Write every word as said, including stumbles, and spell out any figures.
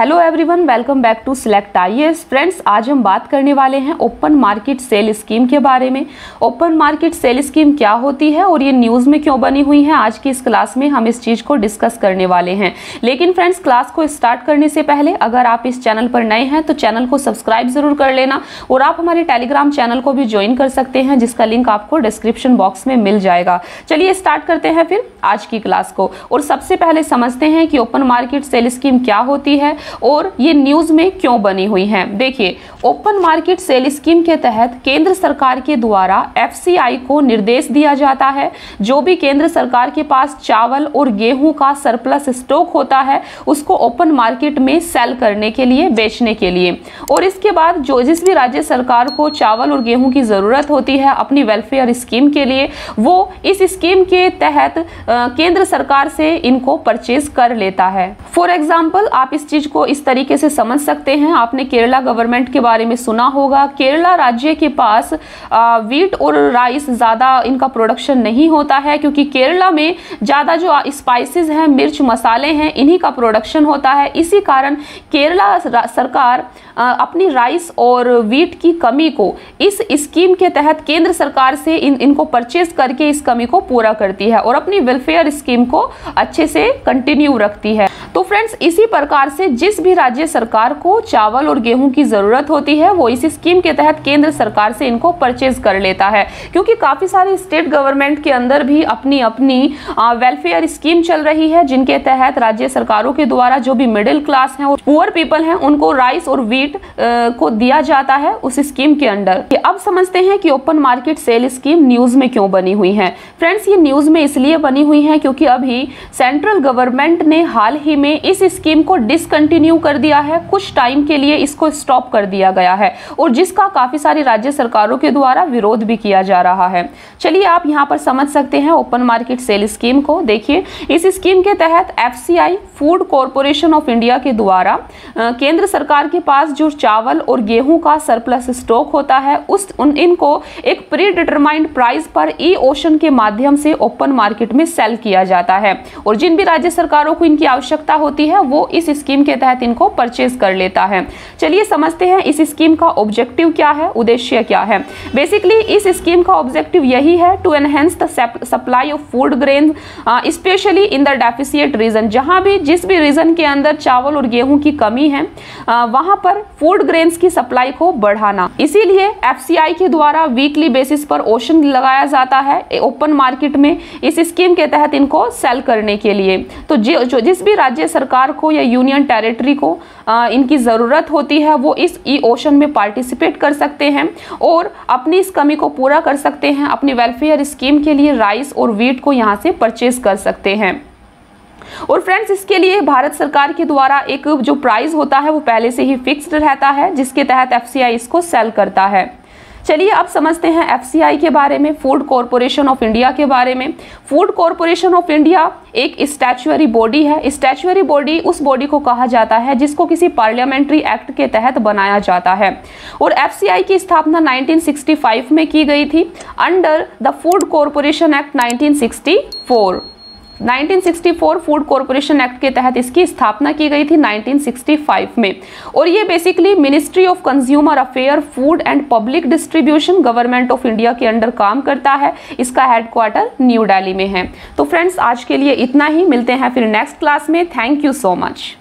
Hello everyone, welcome back to select IAS. Friends, आज हम बात करने वाले हैं ओपन मार्केट सेल स्कीम के बारे में। ओपन मार्केट सेल स्कीम क्या होती है और ये न्यूज़ में क्यों बनी हुई है, आज की इस क्लास में हम इस चीज़ को डिस्कस करने वाले हैं। लेकिन फ्रेंड्स, क्लास को स्टार्ट करने से पहले अगर आप इस चैनल पर नए हैं तो चैनल को सब्सक्राइब जरूर कर लेना और आप हमारे टेलीग्राम चैनल को भी ज्वाइन कर सकते हैं, जिसका लिंक आपको डिस्क्रिप्शन बॉक्स में मिल जाएगा। चलिए स्टार्ट करते हैं फिर आज की क्लास को। और सबसे पहले समझते हैं कि ओपन मार्केट सेल स्कीम क्या होती है और ये न्यूज़ में क्यों बनी हुई है। देखिए, ओपन मार्केट सेल स्कीम के तहत केंद्र सरकार के द्वारा एफसीआई को निर्देश दिया जाता है, जो भी केंद्र सरकार के पास चावल और गेहूं का सरप्लस स्टॉक होता है उसको ओपन मार्केट में सेल करने के लिए, बेचने के लिए। और इसके बाद जो जिस भी राज्य सरकार को चावल और गेहूं की ज़रूरत होती है अपनी वेलफेयर स्कीम के लिए, वो इस स्कीम के तहत केंद्र सरकार से इनको परचेज कर लेता है। फॉर एग्जाम्पल, आप इस चीज़ को इस तरीके से समझ सकते हैं। आपने केरला गवर्नमेंट के बारे में सुना होगा। केरला राज्य के पास वीट और राइस ज़्यादा इनका प्रोडक्शन नहीं होता है, क्योंकि केरला में ज़्यादा जो स्पाइसेस हैं, मिर्च मसाले हैं, इन्हीं का प्रोडक्शन होता है। इसी कारण केरला सरकार अपनी राइस और वीट की कमी को इस स्कीम के तहत केंद्र सरकार से इन इनको परचेज करके इस कमी को पूरा करती है और अपनी वेलफेयर स्कीम को अच्छे से कंटिन्यू रखती है। तो फ्रेंड्स, इसी प्रकार से जिस भी राज्य सरकार को चावल और गेहूं की जरूरत होती है वो इस स्कीम के तहत केंद्र सरकार से इनको परचेज कर लेता है, क्योंकि काफी सारी स्टेट गवर्नमेंट के अंदर भी अपनी अपनी वेलफेयर स्कीम चल रही है, जिनके तहत राज्य सरकारों के द्वारा जो भी मिडिल क्लास हैं और पुअर पीपल हैं उनको राइस और वीट को दिया जाता है उस स्कीम के अंडर। अब समझते हैं कि open market sale scheme news में क्यों बनी हुई है। फ्रेंड्स, ये न्यूज में इसलिए बनी हुई है क्योंकि अभी सेंट्रल गवर्नमेंट ने हाल ही में इस स्कीम को डिसकंटिन्यू कर दिया है। कुछ टाइम के लिए इसको स्टॉप कर दिया गया है और जिसका काफी सारी राज्य सरकारों के द्वारा विरोध भी किया जा रहा है। चलिए आप यहाँ पर समझ सकते हैं ओपन मार्केट सेल स्कीम को। देखिए, इस स्कीम के तहत FCI food corporation of India के द्वारा केंद्र सरकार के पास जो चावल और गेहूं का सरप्लस स्टॉक होता है उस उन इनको एक प्री डिटरमाइंड प्राइस पर ई ऑक्शन के माध्यम से ओपन मार्केट में सेल किया जाता है और जिन भी राज्य सरकारों को इनकी आवश्यकता होती है वो इस स्कीम के तहत इनको परचेज कर लेता है। चलिए समझते हैं इस स्कीम का ऑब्जेक्टिव क्या है, उद्देश्य क्या है। बेसिकली इस स्कीम का ऑब्जेक्टिव यही है to enhance the supply of food grain specially in the deficient region. जहां भी जिस भी रीजन के अंदर चावल और गेहूं की कमी है वहां पर फूड ग्रेन्स की सप्लाई को बढ़ाना। इसीलिए एफसीआई के द्वारा वीकली बेसिस पर ऑक्शन लगाया जाता है ओपन मार्केट में इस स्कीम के तहत इनको सेल करने के लिए। तो जो, जो जिस भी राज्य सरकार को या यूनियन टेरिटरी को आ, इनकी ज़रूरत होती है वो इस ई ऑक्शन में पार्टिसिपेट कर सकते हैं और अपनी इस कमी को पूरा कर सकते हैं। अपनी वेलफेयर स्कीम के लिए राइस और वीट को यहाँ से परचेज कर सकते हैं। और फ्रेंड्स, इसके लिए भारत सरकार के द्वारा एक जो प्राइस होता है वो पहले से ही फिक्स्ड रहता है, जिसके तहत एफसीआई इसको सेल करता है। चलिए अब समझते हैं एफसीआई के बारे में, फूड कॉर्पोरेशन ऑफ इंडिया के बारे में। फूड कॉर्पोरेशन ऑफ इंडिया एक स्टैच्यूअरी बॉडी है। स्टैच्यूअरी बॉडी उस बॉडी को कहा जाता है जिसको किसी पार्लियामेंट्री एक्ट के तहत बनाया जाता है और एफसीआई की स्थापना नाइनटीन सिक्सटी फाइव में की गई थी under the food corporation act nineteen sixty four. Nineteen sixty four food corporation act के तहत इसकी स्थापना की गई थी नाइनटीन सिक्सटी फाइव में। और ये basically ministry of consumer affair, food and public distribution, government of India के अंडर काम करता है। इसका हेडक्वार्टर न्यू दिल्ली में है। तो फ्रेंड्स, आज के लिए इतना ही। मिलते हैं फिर नेक्स्ट क्लास में। Thank you so much.